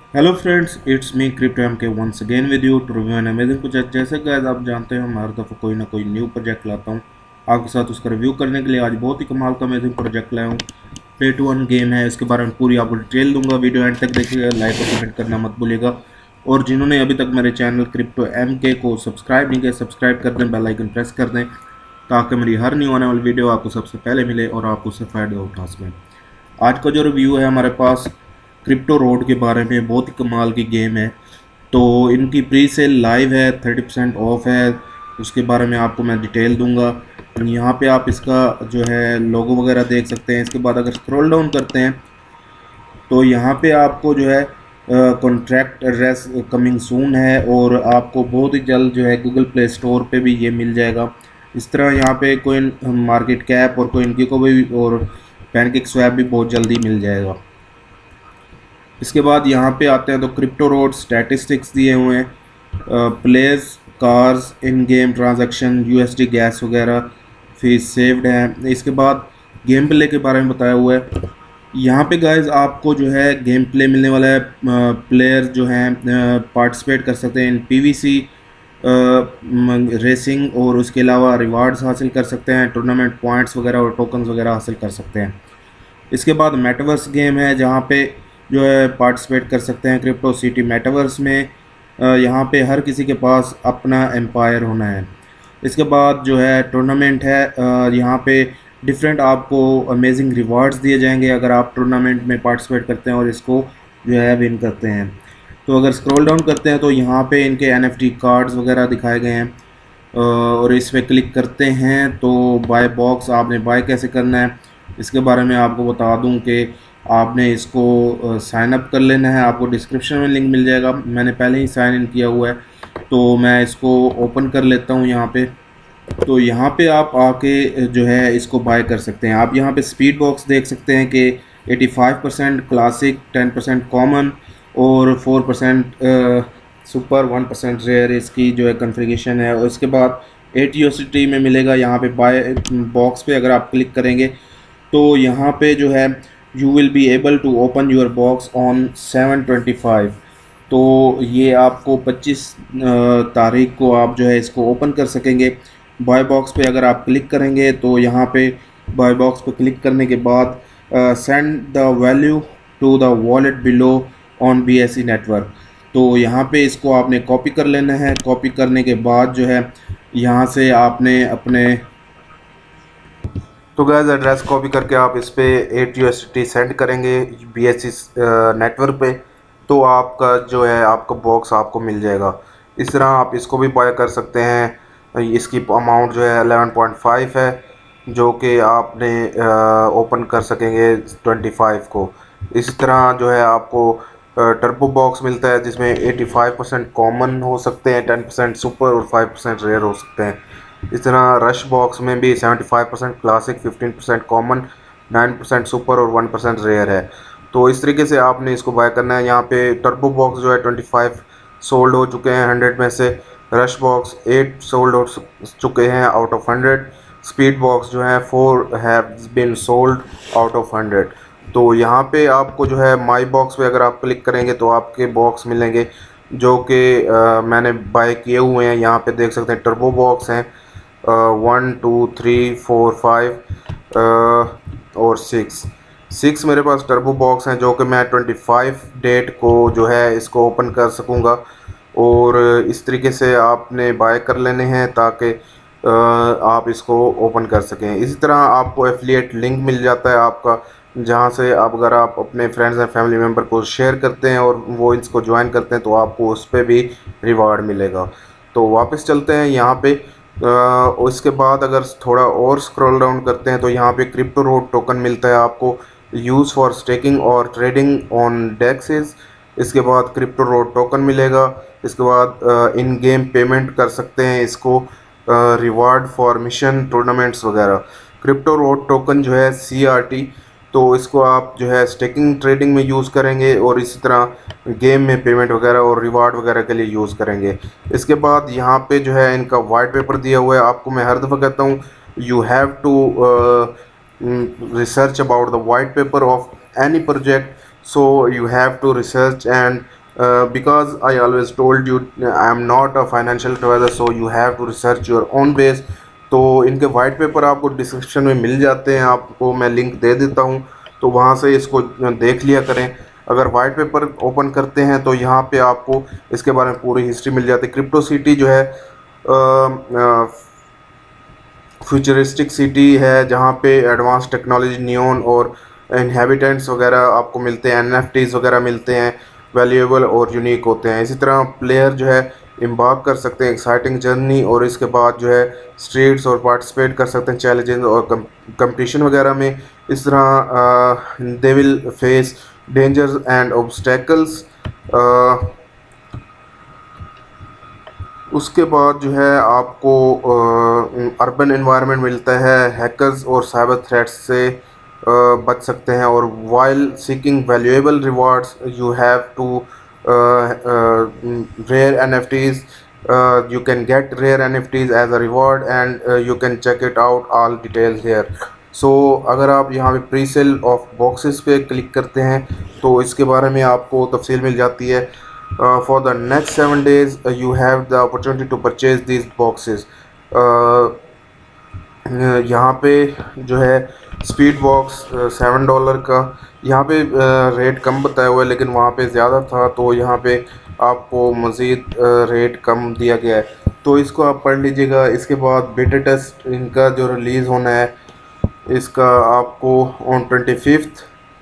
Hello friends, it's me crypto M K once again with you to review an amazing project. जैसे guys आप जानते हैं, मैं हर दफ़ा कोई ना कोई न्यू प्रोजेक्ट लाता हूँ आपके साथ उसका रिव्यू करने के लिए। आज बहुत ही कमाल का अमेजिंग प्रोजेक्ट लाया हूँ। प्ले टू अर्न गेम है, इसके बारे में पूरी आपको डिटेल दूंगा। वीडियो एंड तक देखिएगा, लाइक और कमेंट करना मत भूलिएगा। और जिन्होंने अभी तक मेरे चैनल क्रिप्टो एम के को सब्सक्राइब नहीं किया, सब्सक्राइब कर दें, बेल आइकन प्रेस कर दें ताकि मेरी हर न्यू आने वाली वीडियो आपको सबसे पहले मिले और आप उससे फ़ायदा उठा सकें। आज का जो रिव्यू है हमारे पास क्रिप्टो रोड के बारे में, बहुत ही कमाल की गेम है। तो इनकी प्री सेल लाइव है, 30% ऑफ है। उसके बारे में आपको मैं डिटेल दूंगा। यहाँ पे आप इसका जो है लोगो वगैरह देख सकते हैं। इसके बाद अगर स्क्रॉल डाउन करते हैं तो यहाँ पे आपको जो है कॉन्ट्रैक्ट एड्रेस कमिंग सून है, और आपको बहुत ही जल्द जो है गूगल प्ले स्टोर पे भी ये मिल जाएगा। इस तरह यहाँ पे कोइन मार्केट कैप और कोइन की को भी और पैनकेक स्वैप भी बहुत जल्दी मिल जाएगा। इसके बाद यहाँ पे आते हैं तो क्रिप्टो रोड स्टैटिस्टिक्स दिए हुए हैं, players, cars, in game transaction, USD gas वगैरह, फीस सेव्ड है। इसके बाद गेम प्ले के बारे में बताया हुआ है। यहाँ पे गाइज आपको जो है गेम प्ले मिलने वाला है। प्लेयर जो हैं पार्टिसिपेट कर सकते हैं इन पीवीसी रेसिंग, और उसके अलावा रिवार्ड्स हासिल कर सकते हैं, टूर्नामेंट पॉइंट्स वगैरह और टोकन्स वगैरह हासिल कर सकते हैं। इसके बाद मेटावर्स गेम है, जहाँ पे जो है पार्टिसिपेट कर सकते हैं क्रिप्टो सिटी मेटावर्स में। यहाँ पे हर किसी के पास अपना एम्पायर होना है। इसके बाद जो है टूर्नामेंट है, यहाँ पे डिफरेंट आपको अमेजिंग रिवार्ड्स दिए जाएंगे अगर आप टूर्नामेंट में पार्टिसिपेट करते हैं और इसको जो है विन करते हैं। तो अगर स्क्रॉल डाउन करते हैं तो यहाँ पे इनके एनएफटी कार्ड्स वगैरह दिखाए गए हैं, और इस पर क्लिक करते हैं तो बाय बॉक्स आपने बाय कैसे करना है इसके बारे में आपको बता दूं कि आपने इसको साइन अप कर लेना है। आपको डिस्क्रिप्शन में लिंक मिल जाएगा, मैंने पहले ही साइन इन किया हुआ है। तो मैं इसको ओपन कर लेता हूं यहाँ पे। तो यहाँ पे आप आके जो है इसको बाय कर सकते हैं। आप यहाँ पे स्पीड बॉक्स देख सकते हैं कि 85% क्लासिक, 10% कॉमन और 4% सुपर, 1% रेयर इसकी जो है कन्फिगरेशन है। और इसके बाद 8 यूएसडी में मिलेगा। यहाँ पे बाय बॉक्स पे अगर आप क्लिक करेंगे तो यहाँ पे जो है you will be able to open your box on 7/25। तो ये आपको 25 तारीख को आप जो है इसको ओपन कर सकेंगे। बाय बॉक्स पे अगर आप क्लिक करेंगे तो यहाँ पे बाय बॉक्स पे क्लिक करने के बाद send the value to the wallet below on BSE network. तो यहाँ पे इसको आपने कॉपी कर लेना है। कॉपी करने के बाद जो है यहाँ से आपने अपने तो गैस एड्रेस कॉपी करके आप इस पे 8 यूएसडी सेंड करेंगे बीएससी नेटवर्क पे, तो आपका जो है आपका बॉक्स आपको मिल जाएगा। इस तरह आप इसको भी बाय कर सकते हैं। इसकी अमाउंट जो है 11.5 है, जो कि आपने ओपन कर सकेंगे 25 को। इस तरह जो है आपको टर्बो बॉक्स मिलता है जिसमें 85% कॉमन हो सकते हैं, 10% सुपर और 5% रेयर हो सकते हैं। इस तरह रश बॉक्स में भी 75% क्लासिक, 15% कॉमन, 9% सुपर और 1% रेयर है। तो इस तरीके से आपने इसको बाय करना है। यहाँ पे टर्बो बॉक्स जो है 25 सोल्ड हो चुके हैं 100 में से। रश बॉक्स 8 सोल्ड हो चुके हैं आउट ऑफ 100। स्पीड बॉक्स जो है 4 have been sold out of 100। तो यहाँ पे आपको जो है माई बॉक्स पे अगर आप क्लिक करेंगे तो आपके बॉक्स मिलेंगे जो कि मैंने बाय किए हुए हैं। यहाँ पे देख सकते हैं टर्बो बॉक्स हैं 1 2 3 4 5 और 6 मेरे पास टर्बो बॉक्स हैं, जो कि मैं 25 डेट को जो है इसको ओपन कर सकूँगा। और इस तरीके से आपने बाय कर लेने हैं ताकि आप इसको ओपन कर सकें। इसी तरह आपको एफिलिएट लिंक मिल जाता है आपका, जहाँ से आप अगर आप अपने फ्रेंड्स एंड फैमिली मेम्बर को शेयर करते हैं और वो इसको ज्वाइन करते हैं तो आपको उस पर भी रिवार्ड मिलेगा। तो वापस चलते हैं यहाँ पे। उसके बाद अगर थोड़ा और स्क्रॉल डाउन करते हैं तो यहाँ पे क्रिप्टो रोड टोकन मिलता है आपको, यूज़ फॉर स्टेकिंग और ट्रेडिंग ऑन डेक्सेस। इसके बाद क्रिप्टो रोड टोकन मिलेगा। इसके बाद इन गेम पेमेंट कर सकते हैं इसको, रिवार्ड फॉर मिशन, टूर्नामेंट्स वगैरह। क्रिप्टो रोड टोकन जो है CRT, तो इसको आप जो है स्टेकिंग ट्रेडिंग में यूज़ करेंगे और इसी तरह गेम में पेमेंट वगैरह और रिवार्ड वगैरह के लिए यूज़ करेंगे। इसके बाद यहाँ पे जो है इनका वाइट पेपर दिया हुआ है। आपको मैं हर दफ़ा कहता हूँ you have to research about the white paper of any project So you have to research, and because I always told you I am not a financial advisor, so you have to research your own base. तो इनके white paper आपको description में मिल जाते हैं, आपको मैं link दे देता हूँ, तो वहाँ से इसको देख लिया करें। अगर वाइट पेपर ओपन करते हैं तो यहाँ पे आपको इसके बारे में पूरी हिस्ट्री मिल जाती है। क्रिप्टो सिटी जो है फ्यूचरिस्टिक सिटी है, जहाँ पे एडवांस टेक्नोलॉजी, नियॉन और इनहेबिटेंट्स वगैरह आपको मिलते हैं, एनएफटीज वगैरह मिलते हैं, वैल्यूएबल और यूनिक होते हैं। इसी तरह प्लेयर जो है इम्बार्क कर सकते हैं एक्साइटिंग जर्नी, और इसके बाद जो है स्ट्रीट्स और पार्टिसिपेट कर सकते हैं चैलेंजेस और कंपटीशन वगैरह में। इस तरह they will face dangers and obstacles. उसके बाद जो है आपको अर्बन एनवायरनमेंट मिलता है, हैकर्स और साइबर थ्रेट्स से बच सकते हैं, और while seeking valuable rewards you have to rare NFTs, you can get rare NFTs as a reward, and you can check it out all details here. So अगर आप यहाँ पे प्री सेल ऑफ बॉक्सेस पे click करते हैं तो इसके बारे में आपको तफसील मिल जाती है। For the next 7 days you have the opportunity to purchase these boxes. यहाँ पे जो है स्पीड बॉक्स $7 का, यहाँ पे रेट कम बताया हुआ है, लेकिन वहाँ पे ज़्यादा था, तो यहाँ पे आपको मज़ीद रेट कम दिया गया है, तो इसको आप पढ़ लीजिएगा। इसके बाद बीटा टेस्ट इनका जो रिलीज़ होना है, इसका आपको on 25th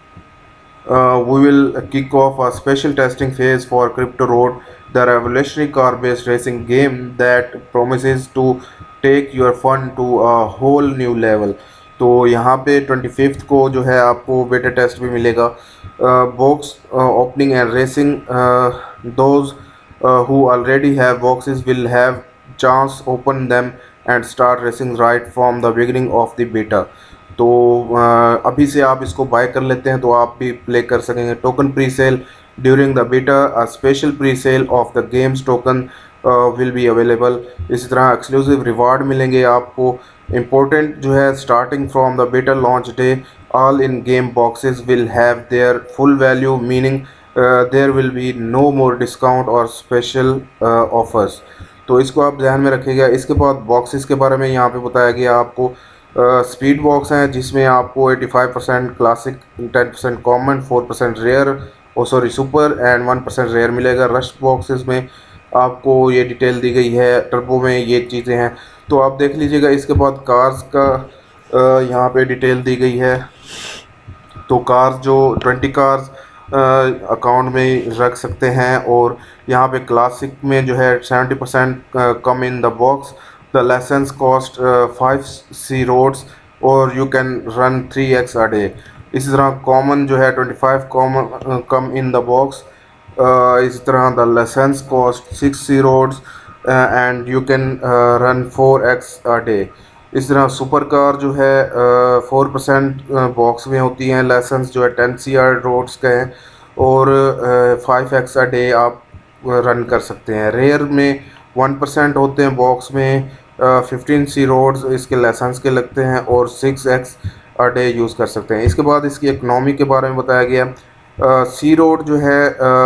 we will kick off a special testing phase for Crypto Road, the revolutionary car-based racing game that promises to take your fun to a whole new level. तो यहाँ पे 25th को जो है आपको बेटा टेस्ट भी मिलेगा। Box opening and racing, those who already have boxes will have chance open them and start racing right from the beginning of the beta. तो अभी से आप इसको बाय कर लेते हैं तो आप भी प्ले कर सकेंगे। Token pre sale during the beta, a special pre sale of the games token will be available. इसी तरह एक्सक्लूसिव रिवार्ड मिलेंगे आपको। इम्पोर्टेंट जो है, starting from the beta launch day all in game boxes will have their full value, meaning there will be no more discount और special offers. तो इसको आप ध्यान में रखिएगा। इसके बाद बॉक्सेस के बारे में यहाँ पे बताया गया आपको। स्पीड बॉक्स हैं जिसमें आपको 85% classic, 10% common, 4% rare super and 1% rare मिलेगा। रश बॉक्सेस में आपको ये डिटेल दी गई है, टर्बो में ये चीज़ें हैं, तो आप देख लीजिएगा। इसके बाद कार्स का यहाँ पे डिटेल दी गई है। तो कार्स जो 20 कार्स अकाउंट में रख सकते हैं, और यहाँ पे क्लासिक में जो है 70% come in the box. The lessons cost 5C roads और you can run 3x a day। इसी तरह कॉमन जो है 25 common come in the box. इसी तरह the lessons cost 6C roads and you can run 4x a day। इस तरह super car जो है 4% बॉक्स में होती हैं, लेसन्स जो है 10C रोड्स का हैं, और 5x a day आप रन कर सकते हैं। रेयर में 1% होते हैं बॉक्स में, 15C रोड्स इसके लेसन्स के लगते हैं, और 6x a डे यूज़ कर सकते हैं। इसके बाद इसकी इकनॉमी के बारे में बताया गया। सी रोड जो है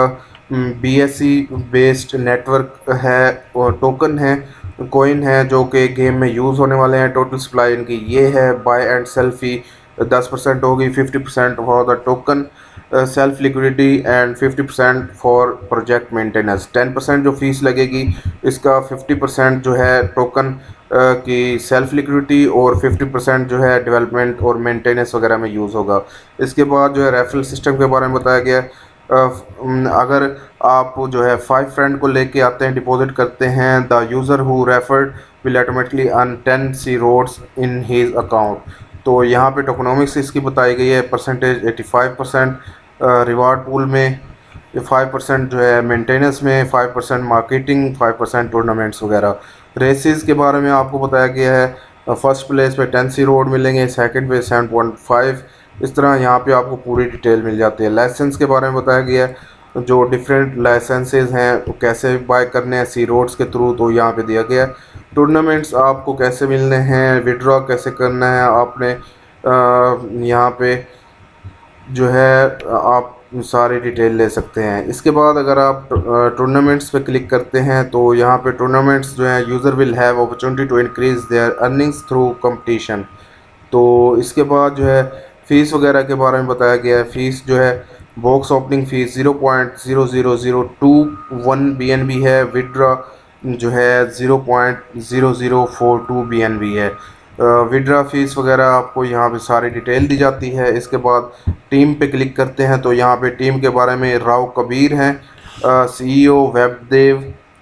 BSC बेस्ड नेटवर्क है, और टोकन है, कॉइन है जो कि गेम में यूज़ होने वाले हैं। टोटल सप्लाई इनकी ये है। बाय एंड सेल फी 10% होगी, 50% for the token self liquidity and 50% for project maintenance. 10% जो फीस लगेगी, इसका 50% जो है टोकन की सेल्फ लिक्विडिटी, और 50% जो है डेवलपमेंट और मेंटेनेंस वगैरह में यूज़ होगा। इसके बाद जो है रेफरल सिस्टम के बारे में बताया गया। अगर आप जो है 5 फ्रेंड को लेके आते हैं, डिपॉजिट करते हैं, the user who referred will automatically earn 10C roads in his account. तो यहाँ पे टोकनोमिक्स इसकी बताई गई है। परसेंटेज 85% रिवार्ड पूल में, 5% जो है मेंटेनेंस में, 5% मार्केटिंग, 5% टूर्नामेंट्स वगैरह। रेसेस के बारे में आपको बताया गया है। फर्स्ट प्लेस पे 10C रोड मिलेंगे, सेकंड पे 7.5। इस तरह यहाँ पे आपको पूरी डिटेल मिल जाती है। लाइसेंस के बारे में बताया गया है, जो डिफरेंट लाइसेंसेस हैं कैसे बाय करने हैं सी रोड्स के थ्रू, तो यहाँ पे दिया गया है। टूर्नामेंट्स आपको कैसे मिलने हैं, विड्रॉ कैसे करना है आपने, यहाँ पे जो है आप सारी डिटेल ले सकते हैं। इसके बाद अगर आप टूर्नामेंट्स पे क्लिक करते हैं तो यहाँ पे टूर्नामेंट्स जो है user will have opportunity to increase their earnings through competition. तो इसके बाद जो है फ़ीस वगैरह के बारे में बताया गया है। फ़ीस जो है बॉक्स ओपनिंग फ़ीस 0.0002 BNB है। विड्रा जो है 0.0042 BNB है। विड्रा फीस वगैरह आपको यहाँ पे सारी डिटेल दी जाती है। इसके बाद टीम पे क्लिक करते हैं तो यहाँ पे टीम के बारे में राव कबीर हैं, CEO वेबदेव,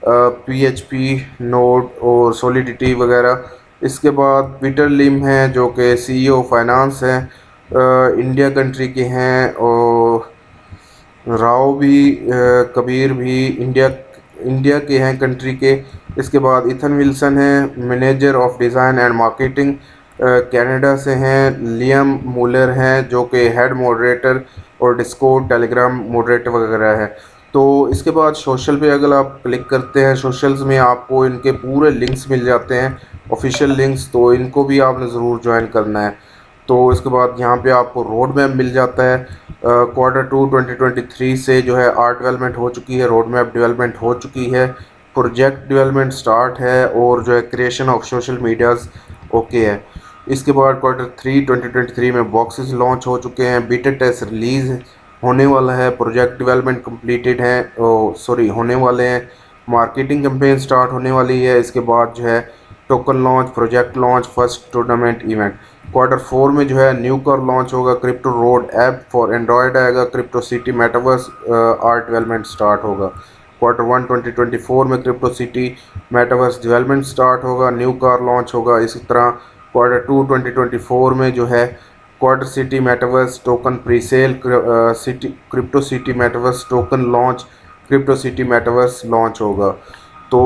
PHP नोड और सॉलिडिटी वगैरह। इसके बाद पीटर लिम हैं जो कि CEO फाइनेंस हैं, इंडिया कंट्री के हैं, और राव भी कबीर भी इंडिया के हैं कंट्री के। इसके बाद इथन विल्सन हैं, manager of design and marketing, Canada से हैं। लियम मूलर हैं जो कि हेड मॉडरेटर और डिस्कॉर्ड टेलीग्राम मॉडरेटर वगैरह है। तो इसके बाद सोशल पे अगर आप क्लिक करते हैं, सोशल्स में आपको इनके पूरे लिंक्स मिल जाते हैं, ऑफिशियल लिंक्स, तो इनको भी आपने ज़रूर ज्वाइन करना है। तो इसके बाद यहाँ पे आपको रोड मैप मिल जाता है। Q2 2023 से जो है आर्ट डेवलपमेंट हो चुकी है, रोड मैप डेवलपमेंट हो चुकी है, प्रोजेक्ट डेवलपमेंट स्टार्ट है, और जो है creation of social medias okay है। इसके बाद Q3 2023 में बॉक्सेस लॉन्च हो चुके हैं, बीटा टेस्ट रिलीज़ होने वाला है, प्रोजेक्ट डेवलपमेंट कंप्लीटेड है, होने वाले हैं, मार्केटिंग कैंपेन स्टार्ट होने वाली है। इसके बाद जो है token launch, project launch, first tournament event. Q4 में जो है न्यू कार लॉन्च होगा, crypto road app for Android आएगा, crypto city metaverse art development start होगा। Q1 2024 में crypto city metaverse development start होगा, न्यू कार लॉन्च होगा। इसी तरह Q2 2024 में जो है quarter city metaverse token presale, crypto city metaverse token launch, crypto city metaverse launch होगा। तो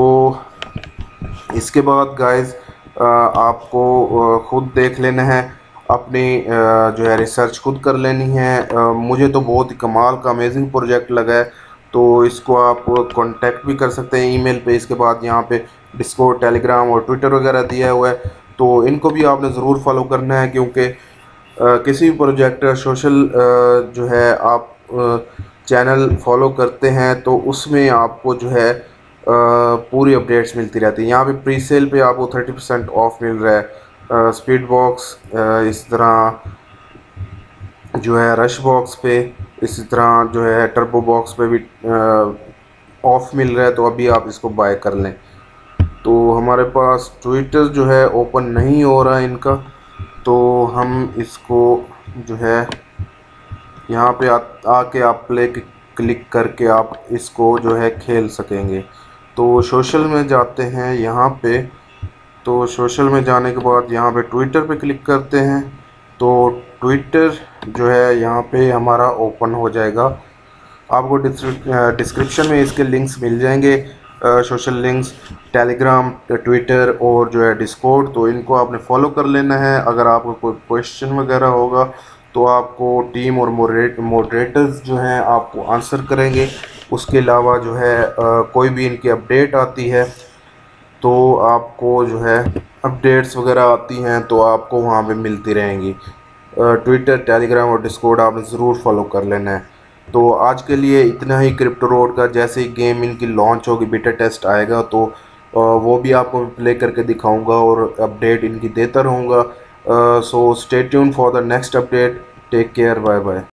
इसके बाद गाइस आपको खुद देख लेना है, अपनी जो है रिसर्च खुद कर लेनी है। मुझे तो बहुत ही कमाल का अमेजिंग प्रोजेक्ट लगा है, तो इसको आप कांटेक्ट भी कर सकते हैं ईमेल पे। इसके बाद यहाँ पे डिस्कॉर्ड, टेलीग्राम और ट्विटर वगैरह दिया हुआ है, तो इनको भी आपने ज़रूर फॉलो करना है, क्योंकि किसी भी प्रोजेक्ट सोशल जो है आप चैनल फॉलो करते हैं तो उसमें आपको जो है पूरी अपडेट्स मिलती रहती है। यहाँ पे प्री सेल पे आपको 30% ऑफ मिल रहा है, स्पीड बॉक्स, इस तरह जो है रश बॉक्स पे, इसी तरह जो है टर्बो बॉक्स पे भी ऑफ मिल रहा है, तो अभी आप इसको बाय कर लें। तो हमारे पास ट्विटर जो है ओपन नहीं हो रहा है इनका, तो हम इसको जो है यहाँ पे आके आप प्ले क्लिक करके आप इसको जो है खेल सकेंगे। तो सोशल में जाते हैं यहाँ पे, तो सोशल में जाने के बाद यहाँ पे ट्विटर पे क्लिक करते हैं, तो ट्विटर जो है यहाँ पे हमारा ओपन हो जाएगा। आपको डिस्क्रिप्शन में इसके लिंक्स मिल जाएंगे, सोशल लिंक्स, टेलीग्राम, ट्विटर और जो है डिस्कॉर्ड, तो इनको आपने फॉलो कर लेना है। अगर आपको कोई क्वेश्चन वगैरह होगा तो आपको टीम और मॉडरेटर्स जो हैं आपको आंसर करेंगे। उसके अलावा जो है कोई भी इनकी अपडेट आती है तो आपको जो है अपडेट्स वगैरह आती हैं तो आपको वहाँ पे मिलती रहेंगी। ट्विटर, टेलीग्राम और डिस्कॉर्ड आपने ज़रूर फॉलो कर लेना है। तो आज के लिए इतना ही क्रिप्टो रोड का। जैसे ही गेम इनकी लॉन्च होगी, बीटा टेस्ट आएगा, तो वो भी आपको प्ले करके दिखाऊंगा और अपडेट इनकी देता रहूँगा। So stay tune for the next update. Take care, bye bye.